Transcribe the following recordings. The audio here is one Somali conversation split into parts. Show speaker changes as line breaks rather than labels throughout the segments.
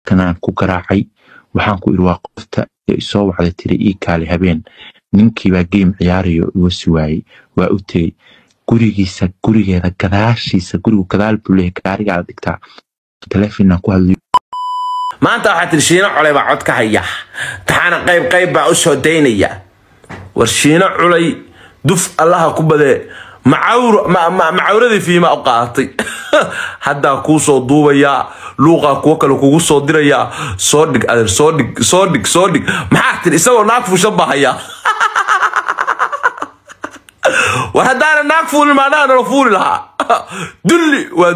kanaan ku garaacay waxaan ku iri waa qofta soo wacday tiri ii kaali habeen ninkii baa game ciyaarayo igu siwaayay waa u tagay gurigeeda gadaashiisa gurigu gadaal buu leeyahay gaariga dhigtaa telefoon ku hadlay
maanta waxa tirshiina culay baa cod ka haya taxana qayb baa u soo deynaya warshiina culay duf allaha ku bade macawradii fiima u qaatay hadda ku soo duubaya luuqa kuwa kale kugu soo diraya soo dhig adeer soo dhig maxaa tir isagoo naag fuushan bahaya war hadaan naag fuulin maadaan fuuli lahaa dulli waa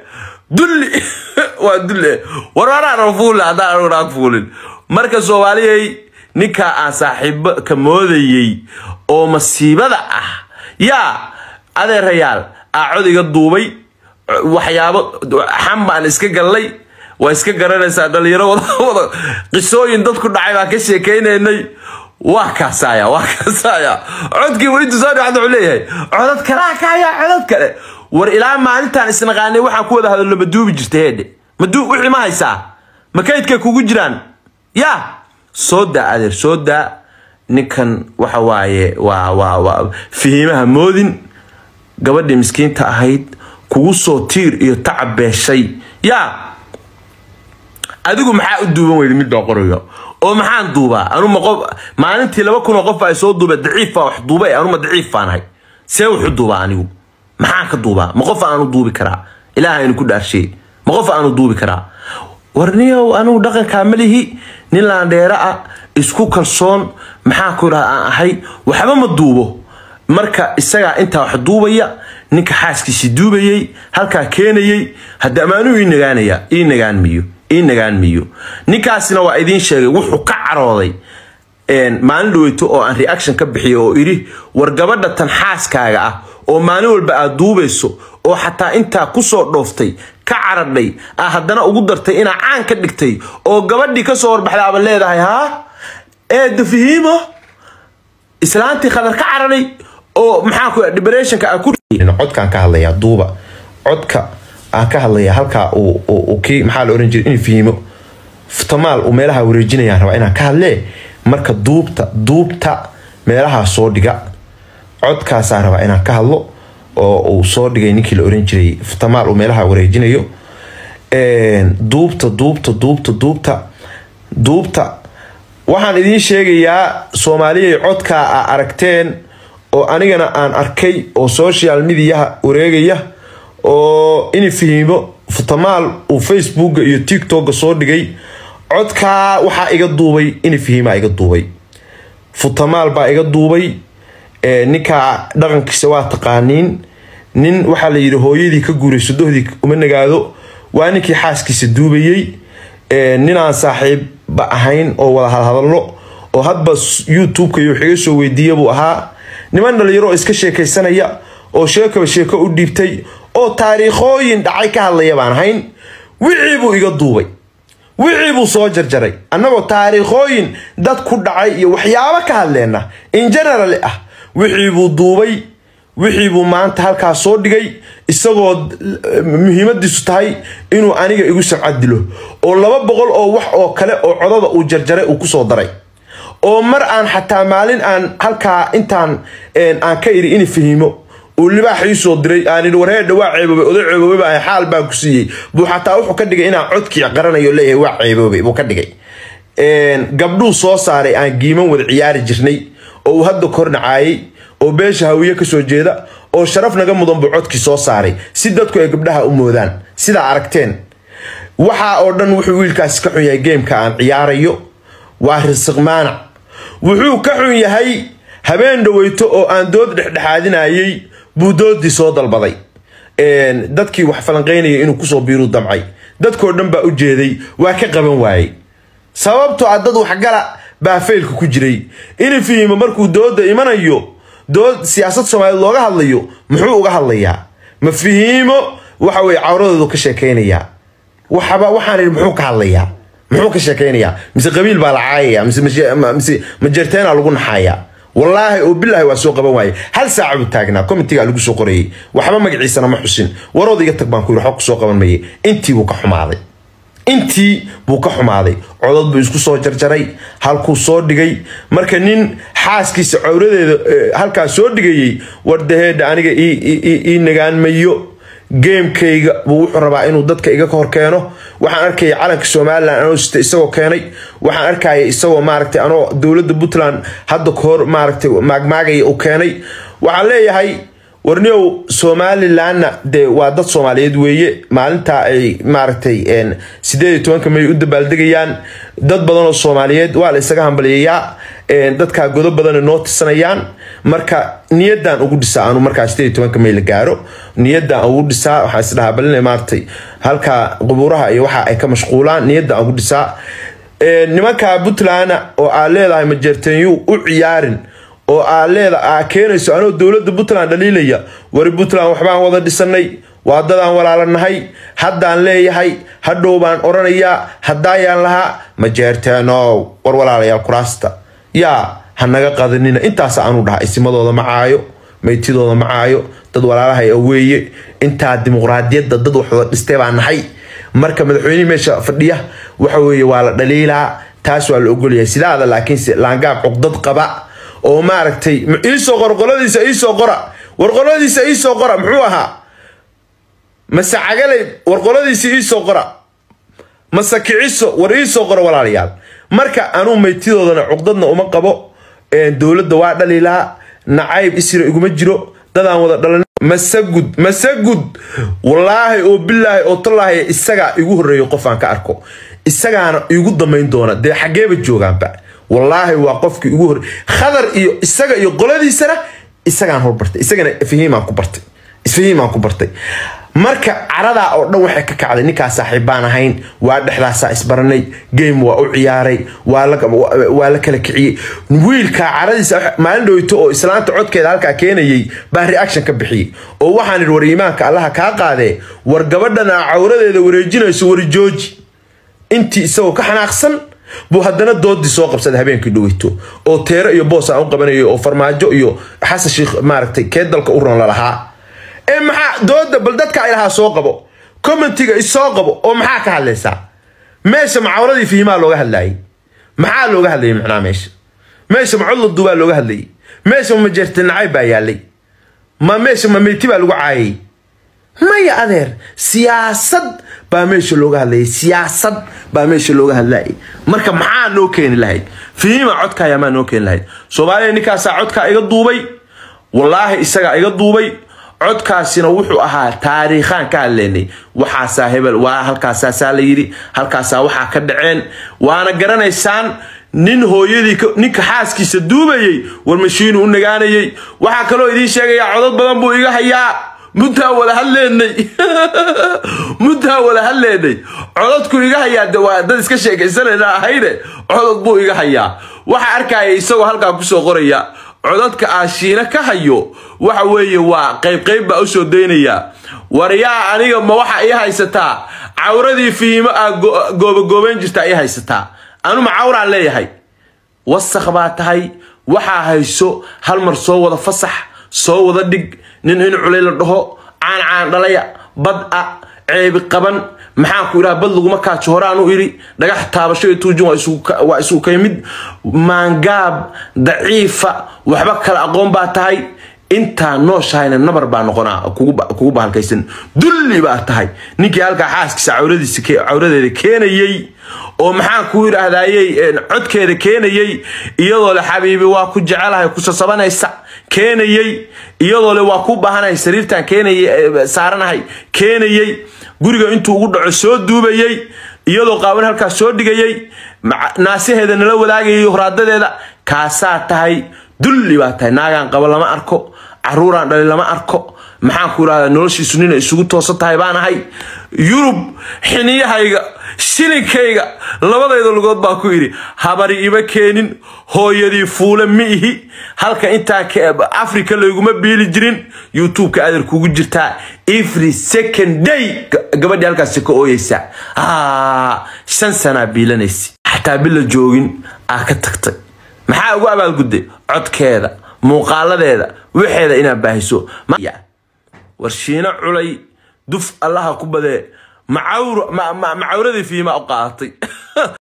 dulli wararaan fuul hadaan naag fuulin marka Soomaaliyay ninka aan saaxiib ka moodayay oo masiibada ah yaa adeerayaal codiga duubay waxyaabo xambaan iska galay waa iska garanaysaa dhalinyaro wada qisooyin dadku dhacay baa ka sheekeynay waa kaasaya codkii wali tusaale waxa uu leeyahay codad kale war ilaa maalintan isnaqaanay waxa ku wada hadal laba duubi jirtay heede wixii ma haysaa ma kaydka kugu jiraan yaa sooda adeer sooda ninkan waxa waaye waa fiimaha moodin gabadhii miskiinta ahayd kugu soo tiir iyo tacab beeshay yaa adigu maxaa u duuban weyd mid qorayo oo maxaan duubaa anu ma qof maalintii 2,000 qof ay soo duubay daciif wax duubay anu ma daciif faanahay see wuxuu duubaa anigu maxaan ka duubaa ma qof aanu duubi karaa ilaahay inuu ku dhaarshay ma qof aanu duubi karaa warniyow anu dhaqan kaamilihi nin laan dheera ah isku kalsoon maxaa ku ahay waxba ma duubo marka isaga inta wax duubaya ninka xaaskiisa duubayay halka keenayay hadda amaanu ii nagaan miyo ninkaasina waa idin sheegay wuxuu ka carooday maalin dhaweyto oo aan reaction ka bixiyo oo iri war gabadha tan xaaskaaga ah oo maalin walba aad duubayso oo xataa inta ku soo dhooftay ka caradhay haddana ugu dartay ina caan ka dhigtay oo gabadhii ka soo horbaxday aba leedahay dafihimo islaantii khadar ka caraday oo maxaa ku depressionka ku codkan ka hadlaya duuba codka aan ka hadlaya halka oo ki maxaa la oran jiray in fiimo ftamaal oo meelaha wareejinayaan raba inaan ka hadle marka duubta meelaha soo dhiga codkaas aan raba inaan ka hadlo oo uu soo dhigay ninkii la oran jiray ftamaal oo meelaha wareejinayo duubta waxaan idin sheegayaa Soomaaliyeey codka aragteen oo anigana aan arkay oo social media wareegaya oo in fiimo ftamaal oo Facebook iyo TikTok soo dhigay codka waxa iga duubay in fiima iga duubay ftamaal baa iga duubay ninka dhaqankiisa waa taqaaniin nin waxa la yiri hooyadii ka guurayso dohdii uma nagaado waa ninkii xaaskiisa duubayay nin aan saaxiib ba ahayn oo wada hadallo oo hadba YouTube-ka iyo xiga soo weydiiyay buu ahaa niman dhalinyaro iska sheekaysanaya oo sheeko u dhiibtay oo taariikhooyin dhacay ka hadlaya baan ahayn wixii buu iga duubay wixii buu soo jarjaray annagoo taariikhooyin dad ku dhacay iyo waxyaabo ka hadleena in general wixii buu duubay wixii buu maanta halka soo dhigay isagoo muhiimadiisu tahay inuu aniga igu sacad dilo oo 200 oo wax oo kale oo codada uu jarjaray uu ku soo daray oo mar aan xataa maalin aan halka intaan aan ka iri in fiimo oo libaaxii soo diray aan wareed waa ceeboobay oday ceeboobay baa xaal baa ku siiyay buu xataa wuxuu ka dhigay inaan codkii qaranayo leeyahay waa ceeboobay buu ka dhigay gabdhuu soo saaray aan giiman wada ciyaari jirnay oo hadda kornacaayay oo beesha hawiye ka soo jeeda oo sharaf naga mudan buu codkii soo saaray si dadku ay gabdhaha u moodaan sida aragteen waxa oo dhan wuxuu wiilkaas ka xun yahay game-ka aan ciyaarayo waa risq maana wuxuu ka xun yahay habeen dhaweyto oo aan dood dhexdhexaadinayay buu doodii soo dalbaday dadkii wax falanqeynaya inuu ku soo biiro damcay dadkoo dhan baa u jeeday waa ka qaban waayay sababtoo dad wax gala baa faylka ku jiray in fiimo markuu dooda imanayo dood siyaasad Soomaaliyeed looga hadlayo muxuu uga hadlayaa ma fiimo waxa way cawradooda ka sheekeynaya waxaan muxuu ka hadlayaa muxuu ka sheekeynaya mise qabiil baa la caayaya mise ma jirteena lagu naxaya wallahi oo billahi waa soo qaban waayay hal saac uu taagnaa committee lagu soo qorayay waxba magaciisana ma xusin warood iga tag baan ku yiri xog soo qaban mayay intii uu ka xumaaday intii buu ka xumaaday codad buu isku soo jarjaray halkuu soo dhigay marka nin xaaskiisa cawradeeda halkaa soo dhigayay wardaheeda aniga ii nagaan mayo gamekayga buu wuxuu rabaa inuu dadka iga hor keeno waxaan arkay calanka Soomaaliland anoo sita isagoo keenay waxaan arkay isagoo maaragtay anoo dawladda Puntland hadda ka hor maaragtay maagmaagay uu keenay waxaan leeyahay warniyow Somaliland de waa dad Soomaaliyeed weeye maalinta ay maaragtay 18 May u dabaaldegayaan dad badan oo Soomaaliyeed waa la isaga hambaliyaa dadka godo badan noo tisanayaan marka niyadan ugu dhisaa aanu marka 18 May la gaaro niyadan ugu dhisaa waxa isdhaha balinay maartay halka qubuuraha iyo waxa ay ka mashquulaan niyadan ugu dhisaa nimanka Puntland oo aan leedahay ma jeerteen u ciyaarin oo aan leedahay keenayso anoo dawladda Puntland dhaliilaya war Puntland waxbaan wada dhisanay waa dadaan walaalanahay haddaan leeyahay hadhow baan oranayaa haddaayaan lahaa ma jeerteeno war walaalayaal kuraasta yaa hanaga qadanina intaas aanu dhahay isimadooda macaayo meeytidooda macaayo dad walaalaha ay weeye inta dimuqraadiyadda dad wax wada dhistay baan nahay marka madaxweynaha meesha fadhiya waxa weeye waa la dhaliilaa taas waa la ogol yahay sidaada laakiin si laangaab cugdad qaba oo maaragtay iisoo qorqoladiisa iisoo qora warqoladiisa iisoo qora muxuu ahaa masacagale warqoladiisa iisoo qora masakiciso war iisoo qora walaalayaal marka aanu meeytidoodana cugdadna uma qabo dawladda waa dhaliilaa nacayb isira iguma jiro dadaan wada dhalan masagud wallaahi oo billaahi oo tallaahi isaga igu horeeyo qof aan ka arko isagaana igu damayn doona de xageeba joogaanba wallaahi waa qofkii igu hor khadar iyo isaga iyo qoladiisana isagaan horbartay isagana fahiimaan ku bartay marka carada oo dhan waxay ka kacday ninka saaxiibaan ahayn waa dhexdaasa isbaranay game waa u ciyaaray waa la kala kiciyay wiilka caradiisa maalin dhowto oo islaanta codkeeda halka keenayay baa reaction ka bixiyay oo waxaan war iimaanka Allah ka qaade war gabadhana cawradeeda wareejinayso war jooji intii isagoo ka xanaaqsan buu haddana doodii soo qabsaday habeenkii dhowto oo teero iyo boos aan u qabanayo oo farmaajo iyo xasan sheekh maaragtay keedalka u ron la lahaa maxaa dooda bal dadka ay lahaa soo qabo commentiga isoo qabo oo maxaa ka hadlaysaa meesha macawradii fiimaa looga hadlayay maxaa looga hadlayay macnaa meesha macawrad duubaa looga hadlayay meesha ma jeerteen nacay baa yaalay meesha ma meyti baa lagu caayay maya adeer siyaasad baa meesha looga hadlayay marka maxaa noo keeni lahayd fiima codka yaa ma noo keeni lahayd Soomaaliya ninkaas codka iga duubay wallaahi isaga iga duubay codkaasina wuxuu ahaa taariikhan ka hadleynay waxa saaxiibal waa halkaas la yiri halkaas waxa ka dhaceen waana garanaysaan nin hooyadii ninka xaaskiisa duubayay war mashiinu u nagaanayay waxa kale oo idin sheegaya codad badan buu iga hayaa mudda wala hadleynay codadku iga hayaa waa dad iska sheekaysanayna ahayde codad buu iga hayaa waxa arkay isagoo halka ku soo qoraya codadka aashiina ka hayo waxa weeye waa qayb baa u soo deynaya wariyaa aniga ma waxa ay haysataa cawradii fiimo goobagoobeen jirta ay haysataa anu ma cawraan leeyahay wasakh baa tahay waxa hayso hal mar soo wada fasax soo wada dhig nin in culay la dhaho aan dhalaya bad ceeb qaban maxaa ku ilaa bad lagu ma kaajo horaan u iri dhagax taabasho tuujin waa isu kaymid maangaab daciifa waxba kala aqoon baa tahay inta noo shayna nabar baa noqonaa kugu bahalkaysan dulli baa tahay ninkii halka xaaskiisa cawradeeda keenayay oo maxaa ku iraahdaayay codkeeda keenayay iyadoo la xabiibi waa ku jecelahay ku sasabanaysa keenayay iyadoo le waa ku baahanay sariirtan keenayay saaranahay keenayay guriga intuu ugu dhaco soo duubayay iyadoo qaawan halka soo dhigayay naasaheeda nala wadaagayay horaadadeeda kaasa tahay dulli baa tahay naagan qaba lama arko caruuraan dhalay lama arko maxaan ku iraahdaa noloshiisu nin isugu toosan tahay baan ahay Yurub xiniyahayga shilinkayga labadayda lugood baa ku iri habari iba keenin hooyadii fuule miihi halka inta Afrika layguma biili jirin YouTube ka adeer kugu jirtaa every second day gabadhi halkaas ka ooyaysa 5 sano biilanaysi hatta bil joogin ka tagtay maxaa ugu abaal gudday codkeeda muuqaaladeeda waxeeda ina baahiso warshiina culay duf Allah ku bade macawradii fiima u qaadatay